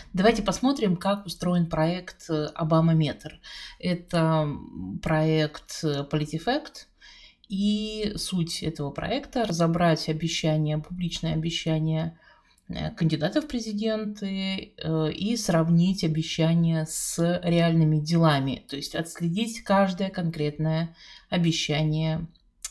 Давайте посмотрим, как устроен проект Обамаметр. Это проект PolitiFact, и суть этого проекта – разобрать обещания, публичные обещания кандидатов в президенты и сравнить обещания с реальными делами, то есть отследить каждое конкретное обещание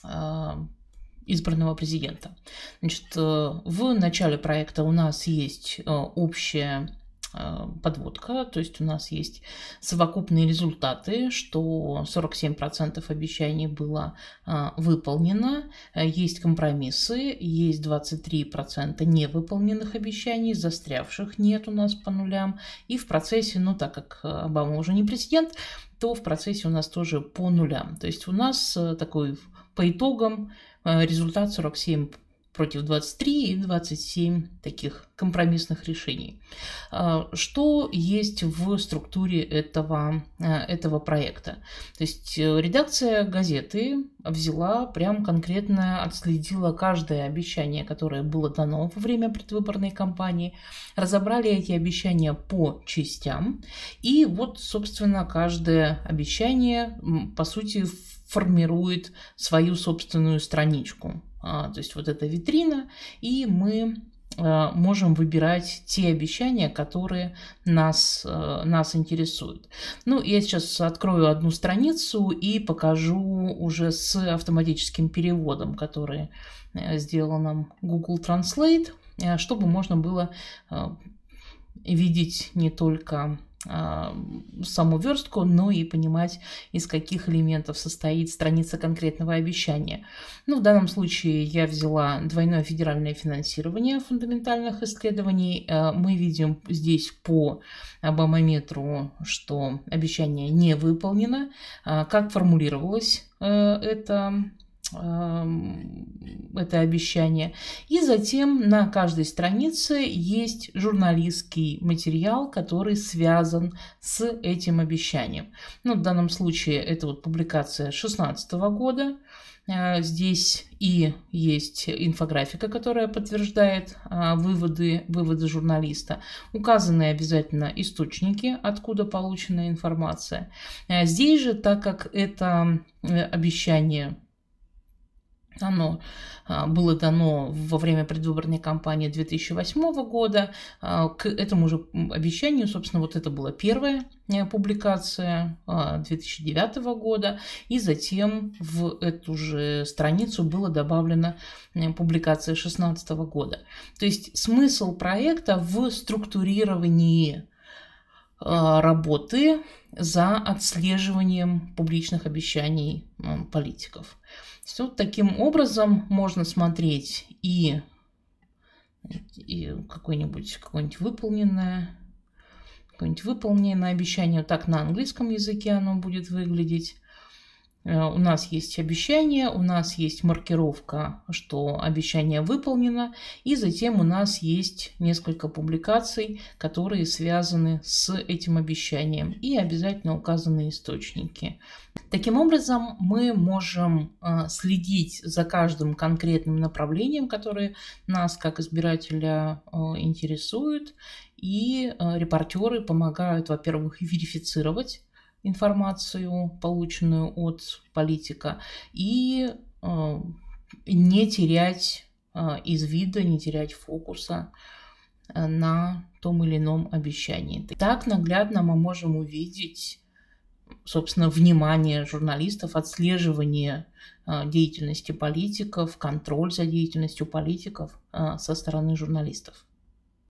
избранного президента. Значит, в начале проекта у нас есть общая подводка, то есть у нас есть совокупные результаты, что 47% обещаний было выполнено, есть компромиссы, есть 23% невыполненных обещаний, застрявших нет у нас по нулям, и в процессе, так как Обама уже не президент, то в процессе у нас тоже по нулям. То есть у нас такой по итогам результат 47 против 23 и 27 таких компромиссных решений. Что есть в структуре этого проекта? То есть редакция газеты взяла, прям конкретно отследила каждое обещание, которое было дано во время предвыборной кампании, разобрали эти обещания по частям, и вот, собственно, каждое обещание, по сути, формирует свою собственную страничку. То есть вот эта витрина, и мы можем выбирать те обещания, которые нас интересуют. Я сейчас открою одну страницу и покажу уже с автоматическим переводом, который сделал нам Google Translate, чтобы можно было видеть не только саму верстку, но и понимать, из каких элементов состоит страница конкретного обещания. В данном случае я взяла двойное федеральное финансирование фундаментальных исследований. Мы видим здесь по Обамаметру, что обещание не выполнено. Как формулировалось это обещание. И затем на каждой странице есть журналистский материал, который связан с этим обещанием. В данном случае это публикация 2016 года. Здесь и есть инфографика, которая подтверждает выводы журналиста. Указаны обязательно источники, откуда получена информация. Здесь же, так как это обещание оно было дано во время предвыборной кампании 2008 года. К этому же обещанию, собственно, это была первая публикация 2009 года, и затем в эту же страницу была добавлена публикация 2016 года. То есть смысл проекта в структурировании работы за отслеживанием публичных обещаний политиков. Таким образом можно смотреть и какое-нибудь выполненное обещание. Так на английском языке оно будет выглядеть. У нас есть обещание, у нас есть маркировка, что обещание выполнено, и затем у нас есть несколько публикаций, которые связаны с этим обещанием, и обязательно указаны источники. Таким образом, мы можем следить за каждым конкретным направлением, которое нас как избирателя интересует, и репортеры помогают, во-первых, верифицировать информацию, полученную от политика, и не терять из вида, не терять фокуса на том или ином обещании. Так наглядно мы можем увидеть, собственно, внимание журналистов, отслеживание деятельности политиков, контроль за деятельностью политиков со стороны журналистов.